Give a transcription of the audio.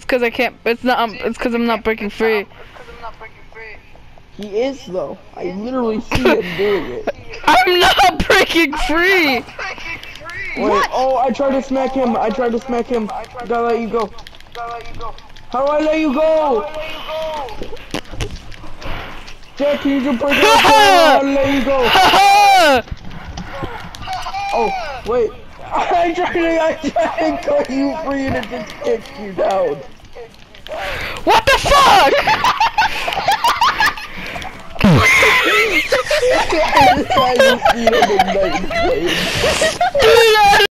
because I can't. It's not. It's because I'm not breaking free. He is though. I literally see him doing it. I'm not breaking free. Wait, oh, I tried to smack him. I tried to smack him. Gotta let you go. How do I let you go? Jack, can you just break it up? How do I let you go? Oh, wait. I tried to cut you free and it just kicked you down. What the fuck? I just see him in night. Dude,